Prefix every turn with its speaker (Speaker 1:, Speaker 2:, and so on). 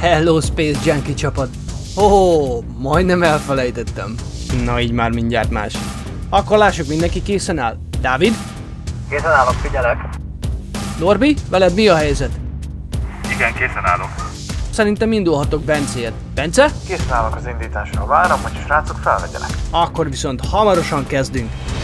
Speaker 1: Hello Space Junkie csapat! Majdnem elfelejtettem. Na így már mindjárt más. Akkor lássuk, mindenki készen áll. Dávid?
Speaker 2: Készen állok, figyelek.
Speaker 1: Norbi, veled mi a helyzet?
Speaker 3: Igen, készen állok.
Speaker 1: Szerintem indulhatok Bencéért. Bence?
Speaker 2: Készen állok az indításra, várom, hogy a srácok felvegyenek.
Speaker 1: Akkor viszont hamarosan kezdünk.